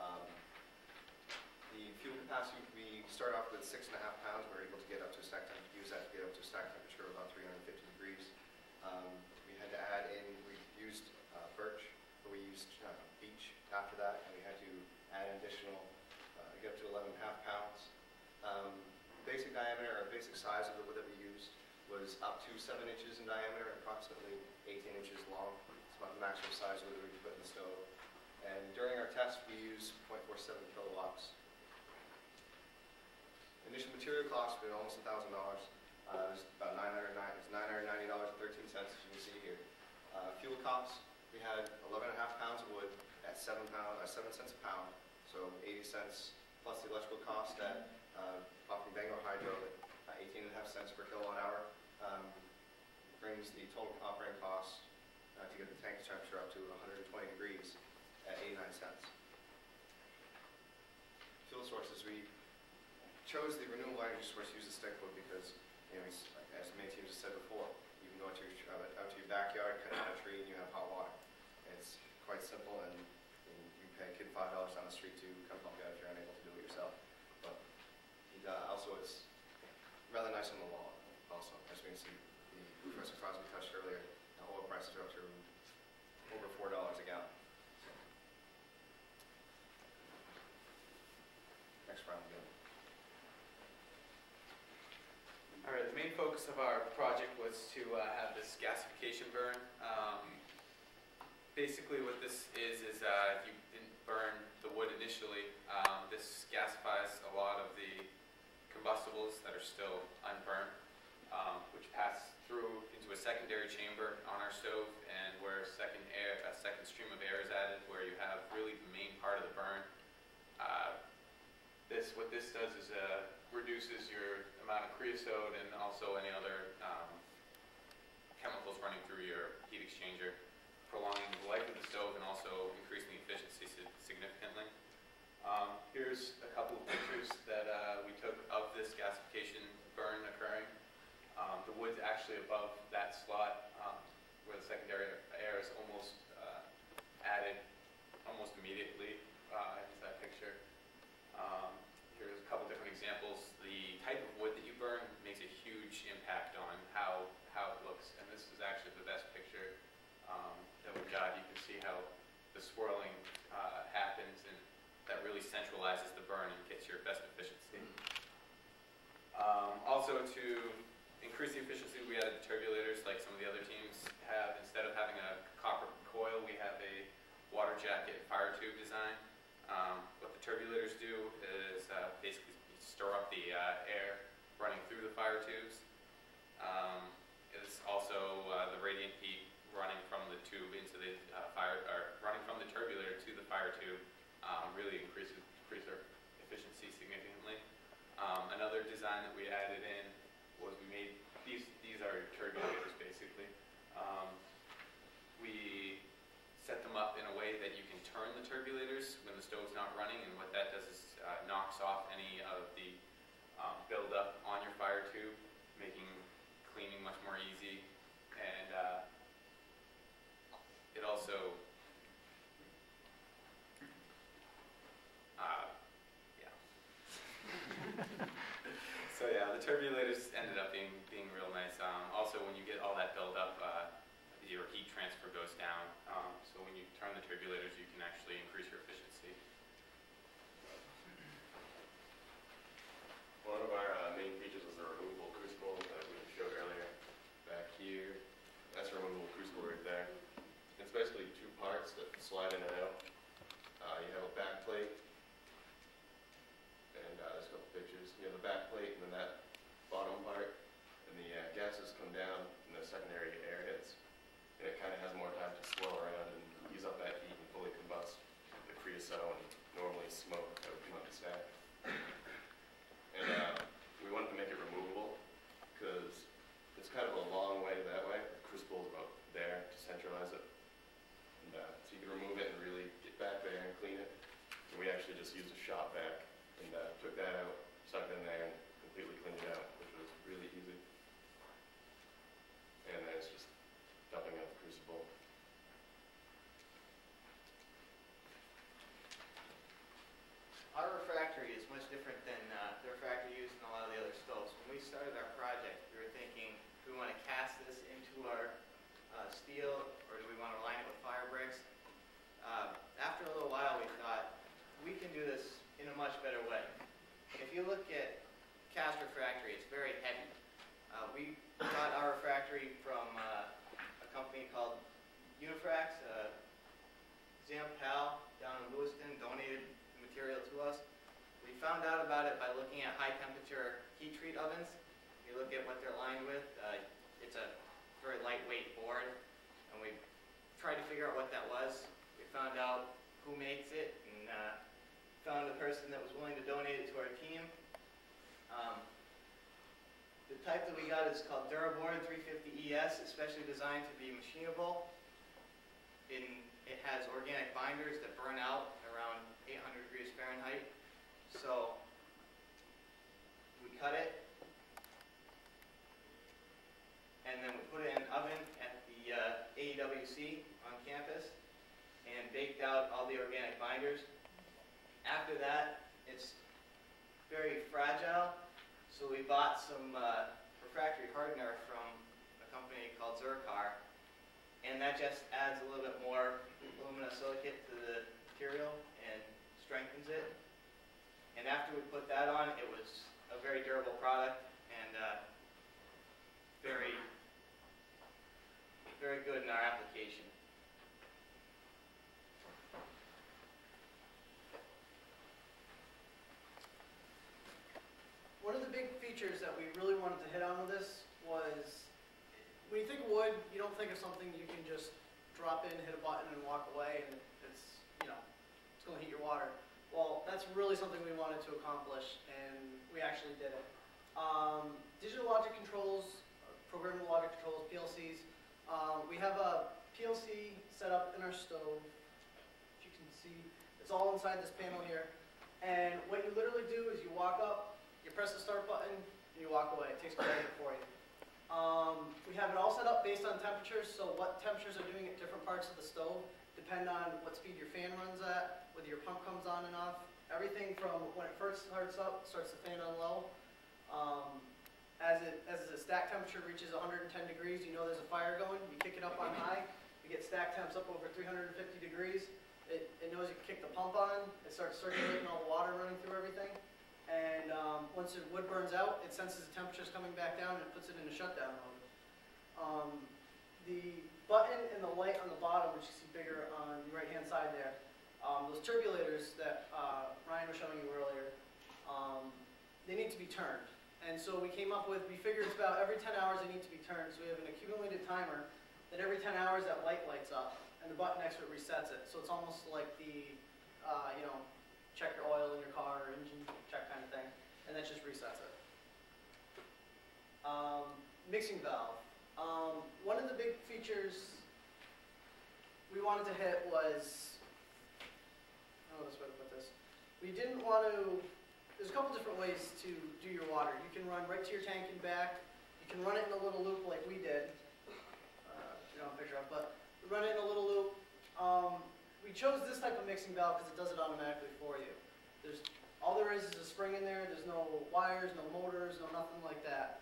The fuel capacity, we started off with 6.5 pounds. We were able to get up to a stack temperature, use that to get up to a stack temperature of about 350 degrees. We had to add in, we used birch, but we used beech after that, and we had to add an additional, get up to 11.5 pounds. Basic diameter, or basic size of the wood that we used was up to 7 inches in diameter and approximately 18 inches long. It's about the maximum size of wood that we could put in the stove. And during our test, we used 0.47 kilowatts. Initial material cost was almost $1,000. It was about $990.13, as you can see here. Fuel costs, we had 11.5 pounds of wood at 7 cents a pound, so 80 cents plus the electrical cost at from Bangor Hydro at 18.5 cents per kilowatt hour. Brings the total operating cost to get the tank temperature up to 120 degrees at 89 cents. Fuel sources, we chose the renewable energy source, use the stickwood because, as many teams have said before, you can go out to your backyard, cut down a tree, and you have hot water. It's quite simple, and you pay a kid $5 down the street to come help you out if you're unable to do it yourself. But also, it's rather nice on the lawn. Also, as we can see, Professor Crosby touched earlier, oil prices are up to over $4 a gallon. So, next round again. focus of our project was to have this gasification burn. Basically what this is if you didn't burn the wood initially, this gasifies a lot of the combustibles that are still unburned, which pass through into a secondary chamber on our stove, and where a second stream of air is added, where you have really the main part of the burn. What this does is reduces your amount of creosote and also any other chemicals running through your heat exchanger, prolonging the life of the stove and also increasing the efficiency significantly. Here's a couple of pictures that we took of this gasification burn occurring. The wood's actually above that slot where the secondary air is almost added almost immediately into that picture. Here's a couple different examples. The type of wood that you burn makes a huge impact on how it looks, and this is actually the best picture that we got. You can see how the swirling happens, and that really centralizes the burn and gets your best efficiency. Also, to increase the efficiency, we added turbulators like some of the other teams have. Instead of having a copper coil, we have a water jacket fire tube design. What the turbulators do is basically stir up the air running through the fire tubes. It's also the radiant heat running from the tube into the running from the turbulator to the fire tube really increase our efficiency significantly. Another design that we added in was we made these are turbulators basically. We set them up in a way that you can turn the turbulators when the stove's not running, and what that does is knocks off any of the buildup on your fire tube, making cleaning much more easy, and it also so yeah, the turbulators ended up being real nice. Also, when you get all that buildup, your heat transfer goes down. So when you turn the turbulators, you can actually increase your efficiency. One of our main features was the removable crucible that we showed earlier. Back here, that's a removable crucible right there. It's basically two parts that slide in and out. You have a back plate, and there's a couple pictures. You have a back plate, and then that bottom part, and the gases come down, and the secondary air hits. And it kind of has more time to swirl around and use up that heat and fully combust the creosote and normally smoke that would come out the stack. And we wanted to make it removable because it's kind of a long way that way. The crucible is about there to centralize it. And so you can remove it and really get back there and clean it. And we actually just used a shop vac and took that out, stuck it in there, and completely cleaned it out, which was really easy. And then it's just dumping out the crucible. Our refractory is much different than the refractory used in a lot of the other stoves. When we started our project, we were thinking, do we want to cast this into our steel, or do we want to line it with fire bricks? After a little while, we thought, we can do this in a much better way. If you look at cast refractory, it's very heavy. We got our refractory from a company called Unifrax. Zam Pal down in Lewiston donated the material to us. We found out about it by looking at high temperature heat treat ovens. You look at what they're lined with. It's a very lightweight board, and we tried to figure out what that was. We found out who makes it, and found a person that was willing to donate it to our team. The type that we got is called Duraboard 350ES. It's specially designed to be machinable. It has organic binders that burn out around 800 degrees Fahrenheit. So we cut it, and then we put it in an oven at the AEWC on campus and baked out all the organic binders. After that, it's very fragile, so we bought some refractory hardener from a company called Zercar, and that just adds a little bit more aluminosilicate to the material and strengthens it. And after we put that on, it was a very durable product, and features that we really wanted to hit on with this was, when you think of wood, you don't think of something you can just drop in, hit a button, and walk away, and it's, you know, it's going to heat your water. Well, that's really something we wanted to accomplish, and we actually did it. Digital logic controls, programmable logic controls, PLCs. We have a PLC set up in our stove. As you can see, it's all inside this panel here. And what you literally do is you walk up, you press the start button, and you walk away. It takes care of it for you. We have it all set up based on temperatures, so what temperatures are doing at different parts of the stove depend on what speed your fan runs at, whether your pump comes on and off. Everything from when it first starts up, starts the fan on low. As the stack temperature reaches 110 degrees, you know there's a fire going. You kick it up on high, you get stack temps up over 350 degrees. It knows you can kick the pump on, it starts circulating all the water running through everything. And once the wood burns out, it senses the temperature's coming back down and it puts it in a shutdown mode. The button and the light on the bottom, which you see bigger on the right-hand side there, those turbulators that Ryan was showing you earlier, they need to be turned. And so we came up with, we figured it's about every 10 hours they need to be turned. So we have an accumulated timer that every 10 hours that light lights up and the button next to it resets it. So it's almost like the, you know, check your oil in your car or engine check kind of thing. And that just resets it. Mixing valve. One of the big features we wanted to hit was, I don't know this way to put this. We didn't want to, there's a couple different ways to do your water. You can run right to your tank and back. You can run it in a little loop like we did. You don't have a picture of, but we run it in a little loop. We chose this type of mixing valve because it does it automatically for you. All there is a spring in there. There's no wires, no motors, no nothing like that.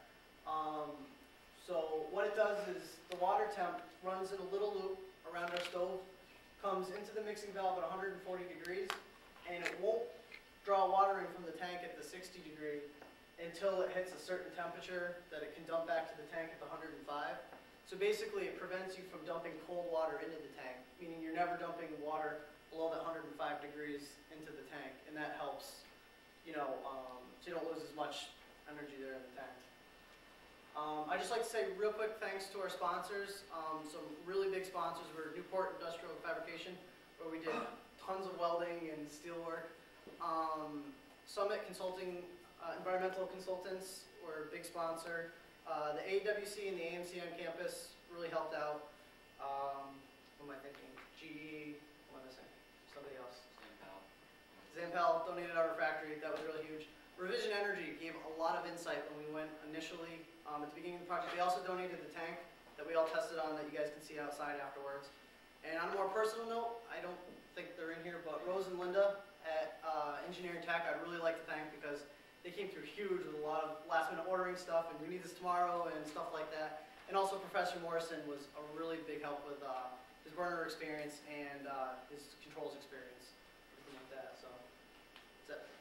So what it does is the water temp runs in a little loop around our stove, comes into the mixing valve at 140 degrees, and it won't draw water in from the tank at the 60 degree until it hits a certain temperature that it can dump back to the tank at the 105. So basically it prevents you from dumping cold water into the tank, meaning you're never dumping water below that 105 degrees into the tank, and that helps, you know, so you don't lose as much energy there in the tank. I'd just like to say real quick thanks to our sponsors. Some really big sponsors were Newport Industrial Fabrication, where we did tons of welding and steel work. Summit Consulting, Environmental Consultants were a big sponsor. The AWC and the AMC on campus really helped out. What am I thinking? GE, what am I missing? Somebody else. Zampel donated our refractory, that was really huge. Revision Energy gave a lot of insight when we went initially at the beginning of the project. They also donated the tank that we all tested on that you guys can see outside afterwards. And on a more personal note, I don't think they're in here, but Rose and Linda at Engineering Tech, I'd really like to thank because they came through huge with a lot of last minute ordering stuff and we need this tomorrow and stuff like that. And also Professor Morrison was a really big help with his burner experience and his controls experience, everything like that. So that's it.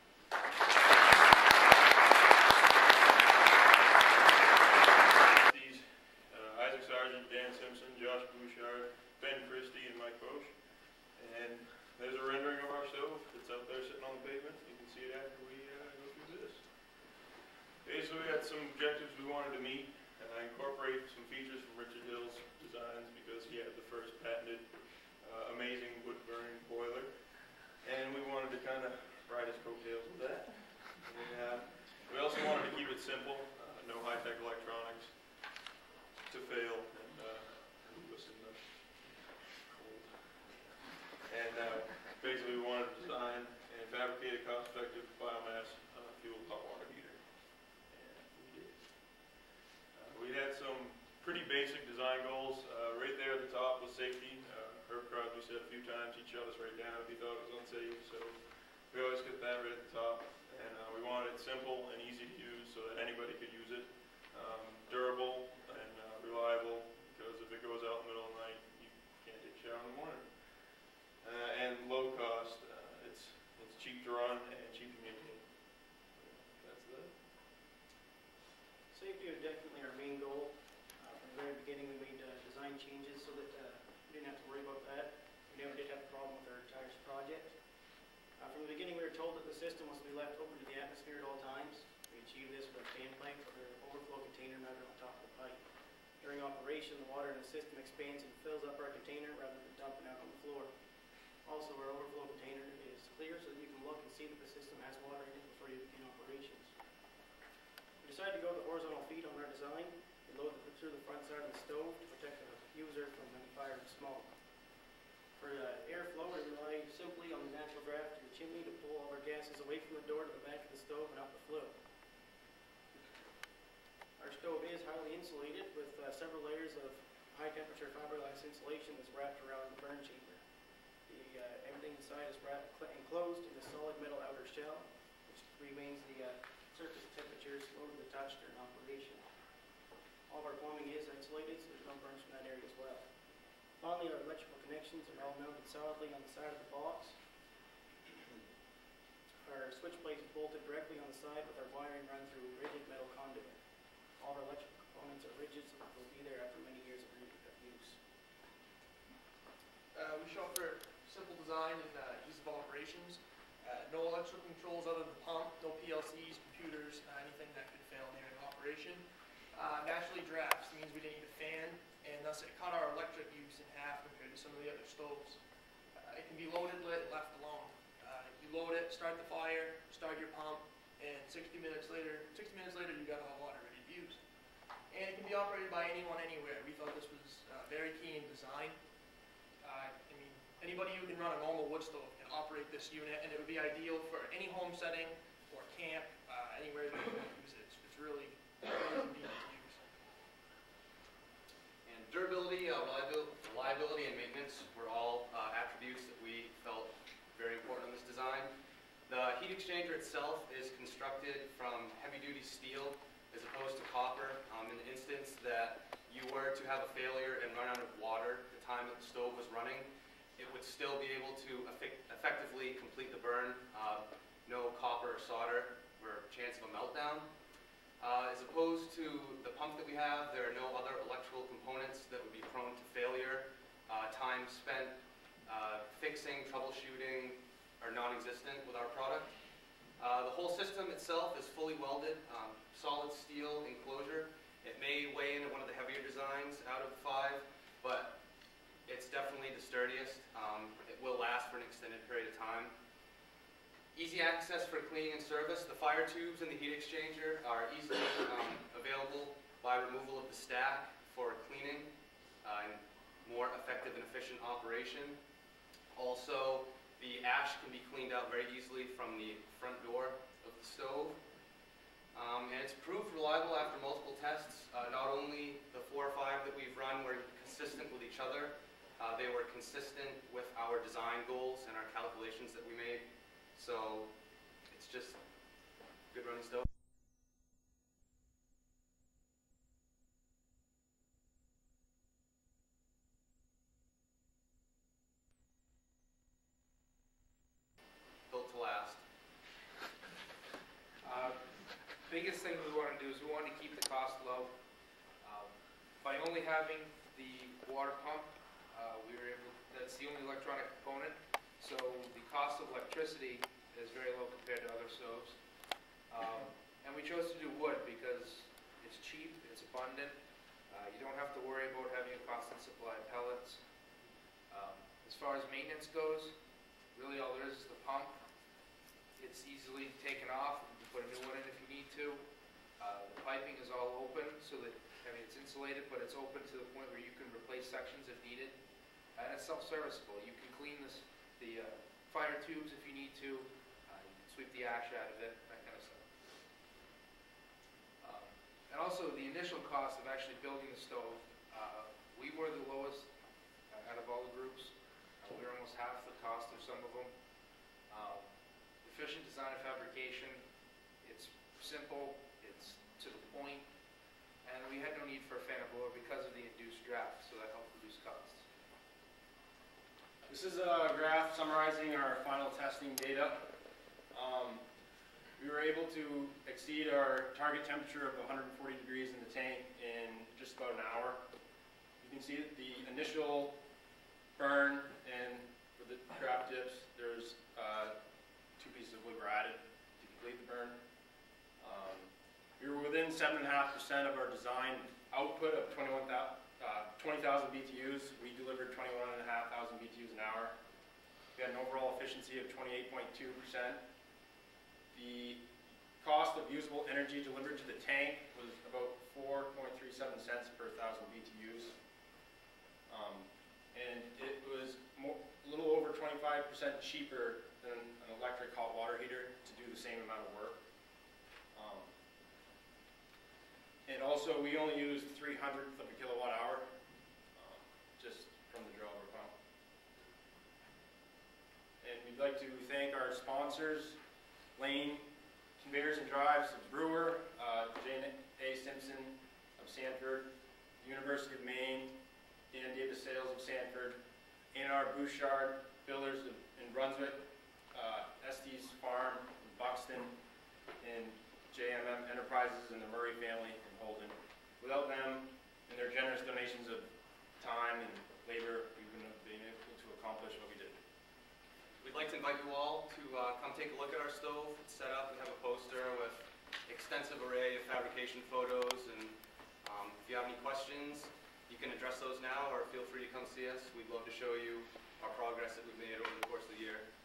Isaac Sargent, Dan Simpson, Josh Bouchard, Ben Christie, and Mike Bosch. And there's a rendering of our stove. It's out there sitting on the pavement. You can see it after we go through this. Basically, we had some objectives we wanted to meet. Incorporate some features from Richard Hill's designs because he had the first patented amazing wood burning boiler. And we wanted to kind of ride his coattails with that. And, we also wanted to keep it simple, no high-tech electronics to fail and leave us in the cold. And basically we wanted to design and fabricate a cost-effective biomass fueled hot water heater. And we did. We had some pretty basic design goals. Right there at the top was safety. Herb Crosby said a few times he'd shut us right down if he thought it was unsafe. So we always get that right at the top. And we wanted it simple and easy to use so that anybody could use it. Durable and reliable, because if it goes out in the middle of the night, you can't take a shower in the morning. And low cost. It's cheap to run and cheap to maintain. That's that. Safety was definitely our main goal. From the very beginning, we made design changes so that we didn't have to worry about that. We never did have a problem with our entire project. From the beginning, we were told that the system was to be left open to the atmosphere at all times. We achieved this with During operation, the water in the system expands and fills up our container rather than dumping out on the floor. Also, our overflow container is clear so that you can look and see that the system has water in it before you begin operations. We decided to go the horizontal feed on our design and load it through the front side of the stove to protect the user from any fire and smoke. For airflow, we rely simply on the natural draft of the chimney to pull all our gases away from the door to the back of the stove and out the flue. Our stove is highly insulated with several layers of high temperature fiberglass insulation that's wrapped around the burn chamber. Everything inside is enclosed in a solid metal outer shell, which remains the surface temperatures low to the touch during operation. All of our plumbing is insulated, so there's no burns from that area as well. Finally, our electrical connections are all mounted solidly on the side of the box. Our switch plate is bolted directly on the side with our wiring run through rigid metal conduit. All of our electrical components are rigid, so they'll be there after many years of use. We show for simple design and ease of operations. No electrical controls other than the pump, no PLCs, computers, anything that could fail during operation. Naturally drafts means we didn't need a fan, and thus it cut our electric use in half compared to some of the other stoves. It can be loaded, lit, left alone. You load it, start the fire, start your pump, and 60 minutes later you got hot water ready to use. And it can be operated by anyone, anywhere. We thought this was very key in design. Anybody who can run a normal wood stove can operate this unit, and it would be ideal for any home setting or camp, anywhere that you can use it. It's really convenient to use. And durability, reliability, and maintenance were all attributes that we felt very important in this design. The heat exchanger itself is constructed from heavy-duty steel as opposed to copper. In the instance that you were to have a failure and run out of water at the time that the stove was running, it would still be able to effectively complete the burn. No copper or solder or chance of a meltdown. As opposed to the pump that we have, there are no other electrical components that would be prone to failure. Time spent fixing, troubleshooting are non-existent with our product. The whole system itself is fully welded, solid steel enclosure. It may weigh in at one of the heavier designs out of the 5, but it's definitely the sturdiest. It will last for an extended period of time. Easy access for cleaning and service. The fire tubes and the heat exchanger are easily available by removal of the stack for cleaning and more effective and efficient operation. Also, the ash can be cleaned out very easily from the front door of the stove. And it's proved reliable after multiple tests. Not only the 4 or 5 that we've run were consistent with each other, they were consistent with our design goals and our calculations that we made. So it's just a good running stove. Built to last. Biggest thing we want to do is we want to keep the cost low. By only having the water pump, that's the only electronic component, so the cost of electricity is very low compared to other stoves. And we chose to do wood because it's cheap, it's abundant, you don't have to worry about having a constant supply of pellets. As far as maintenance goes, really all there is the pump. It's easily taken off, you can put a new one in if you need to. The piping is all open, so that, it's insulated, but it's open to the point where you can replace sections if needed. And it's self-serviceable. You can clean the fire tubes if you need to. You can sweep the ash out of it, that kind of stuff. And also the initial cost of actually building the stove, we were the lowest out of all the groups. We were almost half the cost of some of them. Efficient design and fabrication. It's simple, it's to the point, and we had no need for a fan of blower because of the induced draft, so that helped reduce costs. This is a graph summarizing our final testing data. We were able to exceed our target temperature of 140 degrees in the tank in just about an hour. You can see that the initial burn and for the draft tips, there's 2 pieces of wood were added to complete the burn. We were within 7.5% of our design output of 20,000 BTUs. We delivered 21,500 BTUs an hour. We had an overall efficiency of 28.2%. The cost of usable energy delivered to the tank was about 4.37 cents per 1,000 BTUs. And it was a little over 25% cheaper than an electric hot water heater to do the same amount of work. And also, we only used 300th of a kilowatt hour, just from the drill over pump. And we'd like to thank our sponsors, Lane Conveyors and Drives of Brewer, Jane A. Simpson of Sanford, University of Maine, Dan Davis Sales of Sanford, A&R Bouchard Builders in Brunswick, Estes Farm in Buxton, and JMM Enterprises and the Murray family in Holden. Without them and their generous donations of time and labor, we wouldn't have been able to accomplish what we did. We'd like to invite you all to come take a look at our stove. It's set up. We have a poster with extensive array of fabrication photos, and if you have any questions, you can address those now, or feel free to come see us. We'd love to show you our progress that we've made over the course of the year.